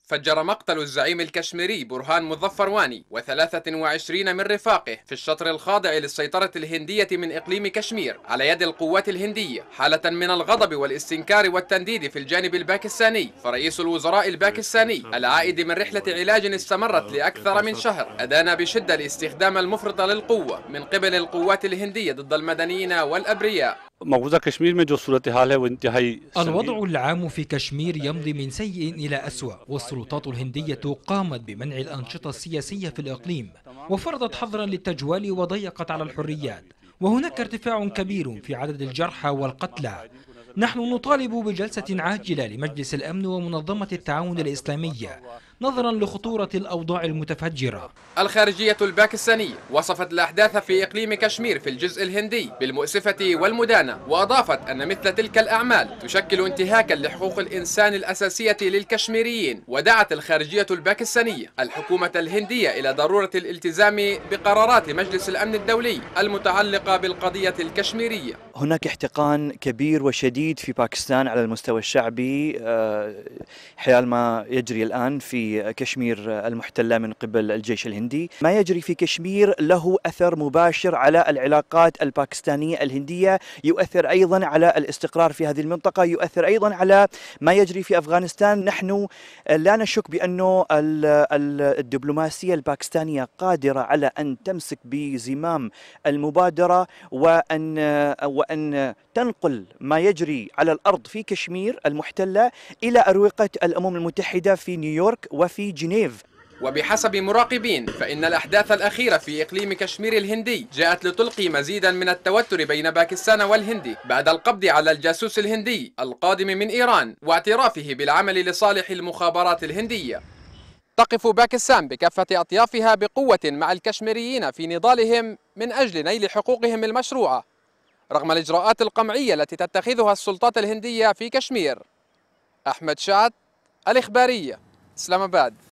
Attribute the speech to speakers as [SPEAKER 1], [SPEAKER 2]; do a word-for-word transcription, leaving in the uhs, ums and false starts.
[SPEAKER 1] فجر مقتل الزعيم الكشميري برهان مظفر واني وثلاثة وعشرين من رفاقه في الشطر الخاضع للسيطرة الهندية من إقليم كشمير على يد القوات الهندية، حالة من الغضب والاستنكار والتنديد في الجانب الباكستاني. فرئيس الوزراء الباكستاني العائد من رحلة علاج استمرت لأكثر من شهر أدان بشدة الاستخدام المفرط للقوة من قبل القوات الهندية ضد المدنيين والأبرياء.
[SPEAKER 2] मकबूजा कश्मीर में जो सूरत हाल है वो इंतहाई
[SPEAKER 3] الوضع العام في كشمير يمضي من سيء إلى أسوأ، والسلطات الهندية قامت بمنع الأنشطة السياسية في الإقليم وفرضت حظرا للتجوال وضيقت على الحريات، وهناك ارتفاع كبير في عدد الجرحى والقتلى. نحن نطالب بجلسة عاجلة لمجلس الأمن ومنظمة التعاون الإسلامية نظرا لخطورة الأوضاع المتفجرة.
[SPEAKER 1] الخارجية الباكستانية وصفت الأحداث في إقليم كشمير في الجزء الهندي بالمؤسفة والمدانة، وأضافت أن مثل تلك الأعمال تشكل انتهاكا لحقوق الإنسان الأساسية للكشميريين. ودعت الخارجية الباكستانية الحكومة الهندية إلى ضرورة الالتزام بقرارات مجلس الأمن الدولي المتعلقة بالقضية الكشميرية.
[SPEAKER 4] هناك احتقان كبير وشديد في باكستان على المستوى الشعبي حيال ما يجري الآن في كشمير المحتلة من قبل الجيش الهندي. ما يجري في كشمير له أثر مباشر على العلاقات الباكستانية الهندية، يؤثر أيضا على الاستقرار في هذه المنطقة، يؤثر أيضا على ما يجري في أفغانستان. نحن لا نشك بأنه الدبلوماسية الباكستانية قادرة على أن تمسك بزمام المبادرة وأن وأن تنقل ما يجري على الأرض في كشمير المحتلة إلى أروقة الأمم المتحدة في نيويورك وفي جنيف.
[SPEAKER 1] وبحسب مراقبين فإن الأحداث الأخيرة في إقليم كشمير الهندي جاءت لتلقي مزيدا من التوتر بين باكستان والهند بعد القبض على الجاسوس الهندي القادم من إيران واعترافه بالعمل لصالح المخابرات الهندية. تقف باكستان بكافة أطيافها بقوة مع الكشميريين في نضالهم من أجل نيل حقوقهم المشروعة رغم الإجراءات القمعية التي تتخذها السلطات الهندية في كشمير. أحمد شعد، الإخبارية، إسلام آباد.